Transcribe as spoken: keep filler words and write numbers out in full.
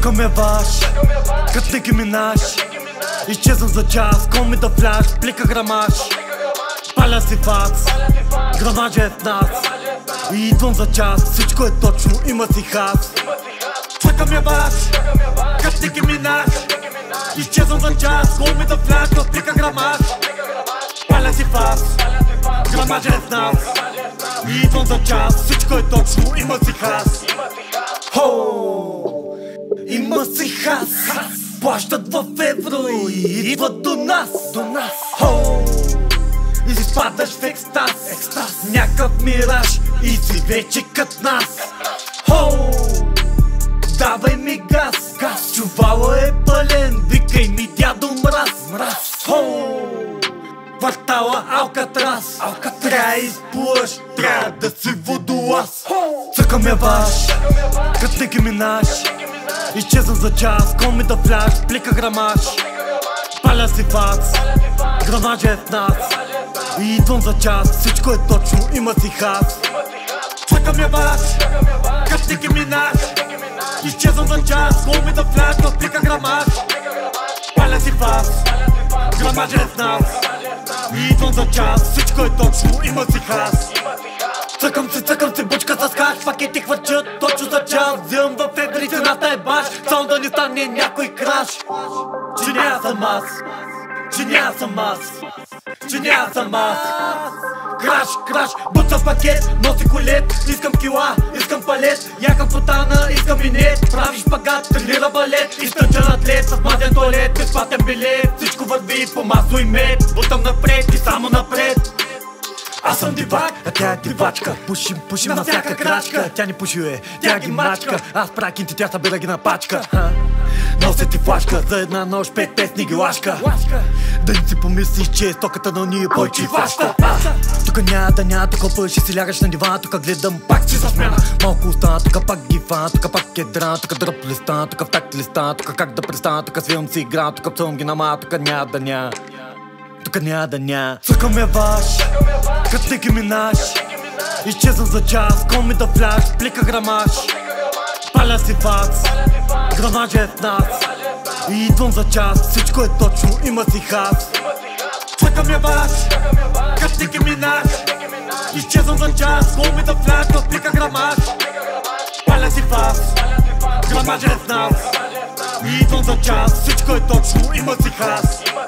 Цъкаме ваш, като не ги минаш. Изчезвам за час, кол ми да фляш, плика грамаж. Паля си фац, грамажа е в нас. И идвам за час, всичко е точно, има си хас. Цъкаме ваш, като не ги минаш. Изчезвам за час, кол ми да фляш, плика грамаж. Паля си фац, грамажа е в нас. И идвам за час, всичко е точно, има си хас. Хоу, има си хас. Плащат в евро и идват до нас. До нас. Хоу, и си спадаш в екстаз. Екстаз. Някакъв мираж и си вече кът нас. Хоу, давай ми газ. Газ. Чувала е пълен, викай ми дядо мраз. Мраз. Хоу, квартала Алкатрас. Алкатрас. Трябва изплуваш, трябва да си водолаз. Цъкаме ваш, като не ги минаш. Изчезвам за час, кол ми да фляш, плика грамаж. Паля си фац, грамажа е в нас. И идвам за час, всичко е точно, има си хас. Цъкаме ваш, като не ги минаш. Изчезвам за час, кол ми да фляш, плика грамаж. Паля си фац, грамажа е в нас. И идвам за час, всичко е точно, има си хас. Цъкам си, цъкам си бучка с хаш. Пакети хвърчат точно за час. Взимам в еври, цената е баш. Само да не стане някой краш. Че няма съм аз, че няма съм аз, че няма съм аз. Краш, краш, буца пакет, носи колет. Искам кила, искам палет. Якам потана, искам минет. Прави шпагат, тренира балет. Изтънчен атлет с мазен туалет. Безплатен билет, всичко върви по масло и мед. Бутам напред и само напред. Аз съм дивак, а тя е дивачка. Пушим, пушим на всяка крачка. Тя не пуши, е, тя ги мачка. Аз правя кинти, тя събира ги на пачка. Нося ти флашка, за една нощ пет песни ги лашка. Да не си помислиш, че стоката на уния бойчи фаща. Тука няма да няма, тука пъши си лягаш на дивана. Тука гледам пак си за смяна. Малко остана, тука пак ги фана. Тука пак е драна, тука дръп листа. Тука в такт листа, тука как да престана. Тука свивам си игра, тука псувам ги нама. Тука няма да няма, тука няма да няма. Цъкаме ваш, като не ги минаш. Изчезвам за час, кол ми да фляш, плика грамаж. Паля си фац, грамажа е в нас. И идвам за час, всичко е точно, има си хас. Цъкаме ваш, като не ги минаш. Изчезвам за час, кол ми да фляш, плика грамаж. Паля си фац, грамажа е в нас. И идвам за час, всичко е точно, има си хас.